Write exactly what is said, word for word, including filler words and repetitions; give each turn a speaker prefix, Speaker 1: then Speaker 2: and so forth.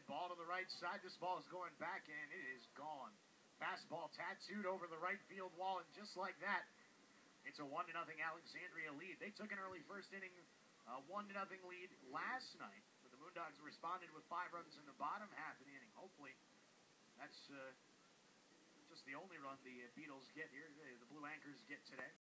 Speaker 1: ball to the right side. This ball is going back, and it is gone. Fastball tattooed over the right field wall, and just like that, it's a one to nothing Alexandria lead. They took an early first inning, uh, one to nothing lead last night, but the Moondogs responded with five runs in the bottom half of the inning. Hopefully, that's uh, just the only run the Beatles get here, the Blue Anchors get today.